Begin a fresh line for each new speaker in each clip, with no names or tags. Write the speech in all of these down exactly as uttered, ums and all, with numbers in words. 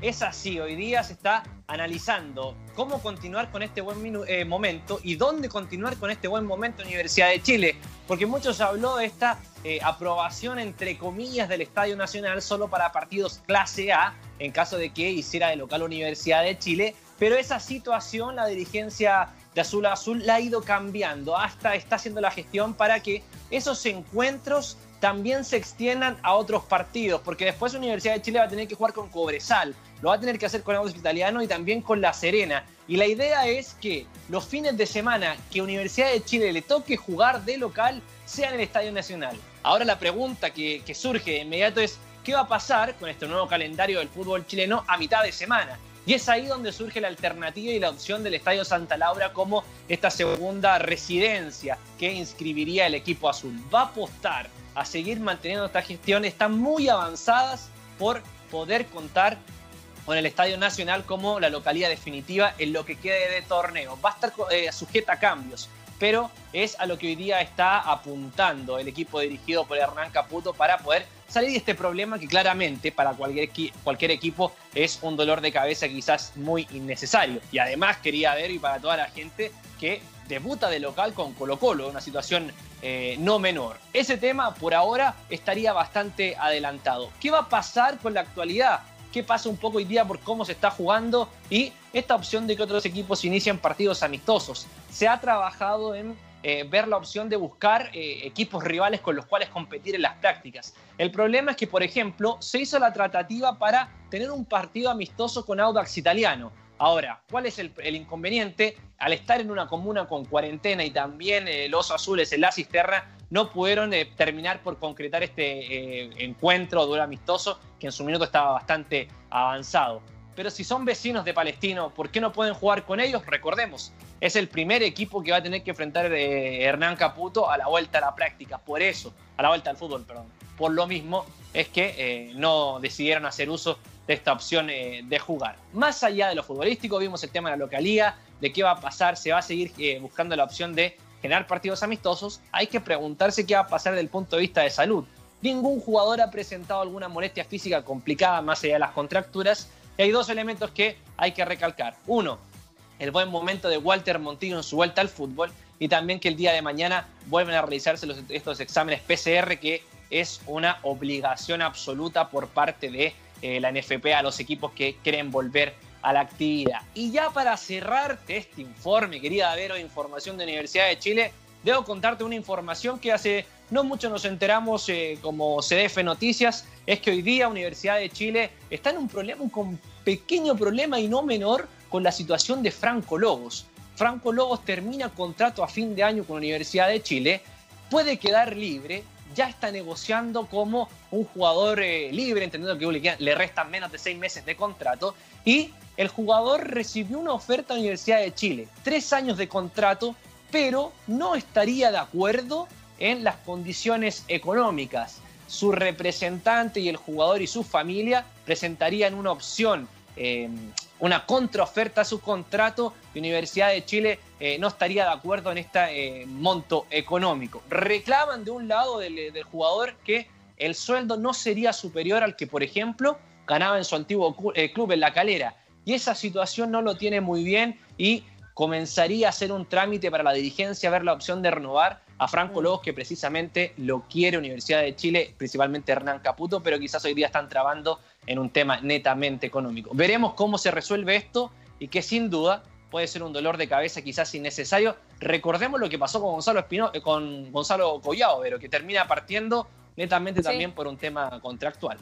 es así. Hoy día se está analizando cómo continuar con este buen eh, momento y dónde continuar con este buen momento en Universidad de Chile. Porque mucho se habló de esta eh, aprobación, entre comillas, del Estadio Nacional solo para partidos clase A, en caso de que hiciera de local Universidad de Chile. Pero esa situación, la dirigencia de Azul a Azul la ha ido cambiando. Hasta está haciendo la gestión para que esos encuentros también se extiendan a otros partidos, porque después Universidad de Chile va a tener que jugar con Cobresal, lo va a tener que hacer con Audax Italiano y también con La Serena. Y la idea es que los fines de semana que Universidad de Chile le toque jugar de local sea en el Estadio Nacional. Ahora la pregunta que, que surge de inmediato es, ¿qué va a pasar con este nuevo calendario del fútbol chileno a mitad de semana? Y es ahí donde surge la alternativa y la opción del Estadio Santa Laura como esta segunda residencia que inscribiría el equipo azul. Va a apostar a seguir manteniendo esta gestión. Están muy avanzadas por poder contar con el Estadio Nacional como la localidad definitiva en lo que quede de torneo. Va a estar eh, sujeta a cambios, pero es a lo que hoy día está apuntando el equipo dirigido por Hernán Caputo para poder salir de este problema que claramente para cualquier, cualquier equipo es un dolor de cabeza quizás muy innecesario. Y además quería ver, y para toda la gente, que debuta de local con Colo-Colo, una situación eh, no menor. Ese tema por ahora estaría bastante adelantado. ¿Qué va a pasar con la actualidad? ¿Qué pasa un poco hoy día por cómo se está jugando? Y esta opción de que otros equipos inicien partidos amistosos. Se ha trabajado en eh, ver la opción de buscar eh, equipos rivales con los cuales competir en las prácticas. El problema es que, por ejemplo, se hizo la tratativa para tener un partido amistoso con Audax Italiano. Ahora, ¿cuál es el, el inconveniente? Al estar en una comuna con cuarentena y también eh, los azules en la cisterna, no pudieron eh, terminar por concretar este eh, encuentro duelo amistoso, que en su minuto estaba bastante avanzado. Pero si son vecinos de Palestino, ¿por qué no pueden jugar con ellos? Recordemos, es el primer equipo que va a tener que enfrentar eh, Hernán Caputo a la vuelta a la práctica. Por eso, a la vuelta al fútbol, perdón. Por lo mismo es que eh, no decidieron hacer uso de esta opción eh, de jugar. Más allá de lo futbolístico, vimos el tema de la localía, de qué va a pasar, se va a seguir eh, buscando la opción de generar partidos amistosos. Hay que preguntarse qué va a pasar desde el punto de vista de salud. Ningún jugador ha presentado alguna molestia física complicada más allá de las contracturas. Y hay dos elementos que hay que recalcar. Uno, el buen momento de Walter Montillo en su vuelta al fútbol, y también que el día de mañana vuelven a realizarse los, estos exámenes P C R, que es una obligación absoluta por parte de eh, la N F P a los equipos que quieren volver a la actividad. Y ya para cerrar este informe, querida Vero, información de Universidad de Chile, debo contarte una información que hace no mucho nos enteramos eh, como C D F Noticias, es que hoy día Universidad de Chile está en un problema, un pequeño problema y no menor, con la situación de Franco Lobos. Franco Lobos termina contrato a fin de año con Universidad de Chile, puede quedar libre, ya está negociando como un jugador eh, libre, entendiendo que le restan menos de seis meses de contrato, y el jugador recibió una oferta de Universidad de Chile, tres años de contrato, pero no estaría de acuerdo en las condiciones económicas. Su representante y el jugador y su familia presentarían una opción, eh, una contraoferta a su contrato, y Universidad de Chile eh, no estaría de acuerdo en este eh, monto económico. Reclaman de un lado del, del jugador que el sueldo no sería superior al que, por ejemplo, ganaba en su antiguo eh, club en La Calera. Y esa situación no lo tiene muy bien y comenzaría a hacer un trámite para la dirigencia, ver la opción de renovar a Franco Lobos, que precisamente lo quiere Universidad de Chile, principalmente Hernán Caputo, pero quizás hoy día están trabando en un tema netamente económico. Veremos cómo se resuelve esto y que sin duda puede ser un dolor de cabeza quizás innecesario. Recordemos lo que pasó con Gonzalo Espino, eh, con Gonzalo Collao, pero que termina partiendo netamente sí. también por un tema contractual.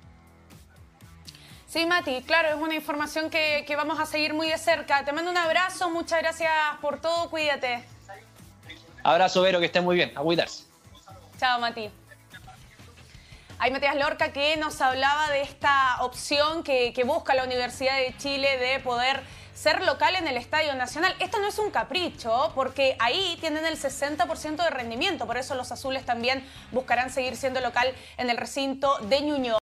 Sí, Mati, claro, es una información que, que vamos a seguir muy de cerca. Te mando un abrazo, muchas gracias por todo, cuídate.
Abrazo, Vero, que esté muy bien, a cuidarse.
Chao, Mati. Hay Matías Lorca que nos hablaba de esta opción que, que busca la Universidad de Chile de poder ser local en el Estadio Nacional. Esto no es un capricho, porque ahí tienen el sesenta por ciento de rendimiento, por eso los azules también buscarán seguir siendo local en el recinto de Ñuñoa.